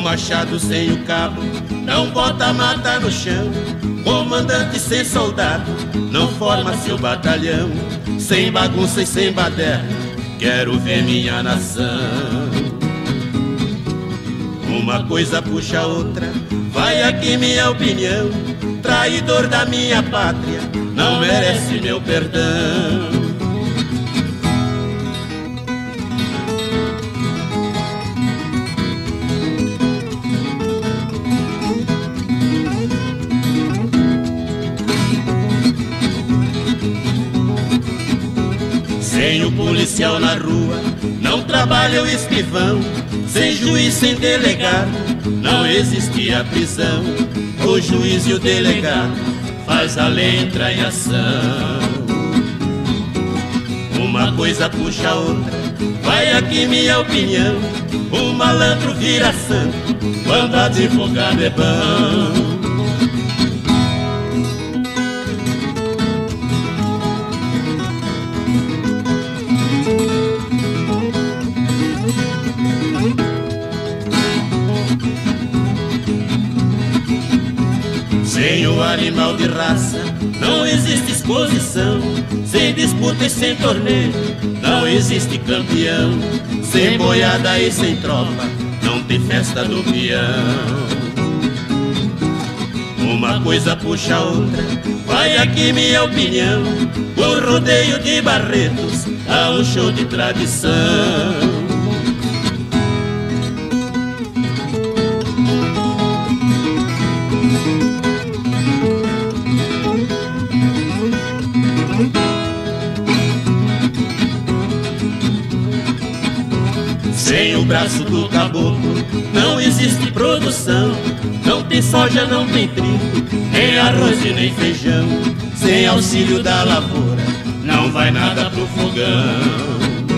machado sem o cabo não bota a mata no chão. Comandante sem soldado não forma seu batalhão. Sem bagunça e sem baderna quero ver minha nação. Uma coisa puxa a outra, vai aqui minha opinião. Traidor da minha pátria não merece meu perdão. Sem o policial na rua não trabalha o escrivão. Sem juiz, sem delegado não existe a prisão. O juiz e o delegado faz a lei entrar em ação. Uma coisa puxa a outra, vai aqui minha opinião. O malandro vira santo quando advogado é bom. Sem o animal de raça não existe exposição. Sem disputa e sem torneio não existe campeão. Sem boiada e sem tropa não tem festa do peão. Uma coisa puxa a outra, vai aqui minha opinião. O rodeio de Barretos há um show de tradição. Sem o braço do caboclo não existe produção. Não tem soja, não tem trigo, nem arroz e nem feijão. Sem auxílio da lavoura não vai nada pro fogão.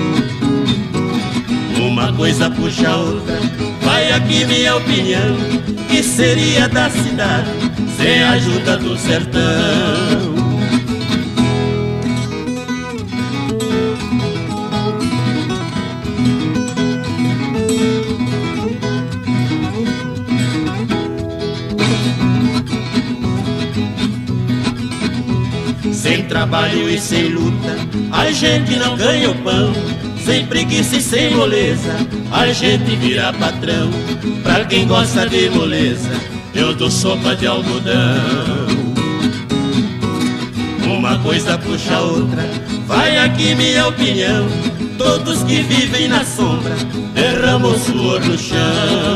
Uma coisa puxa a outra, vai aqui minha opinião. Que seria da cidade sem a ajuda do sertão? Sem trabalho e sem luta a gente não ganha o pão. Sem preguiça e sem moleza a gente vira patrão. Pra quem gosta de moleza eu dou sopa de algodão. Uma coisa puxa a outra, vai aqui minha opinião. Todos que vivem na sombra derramam suor no chão.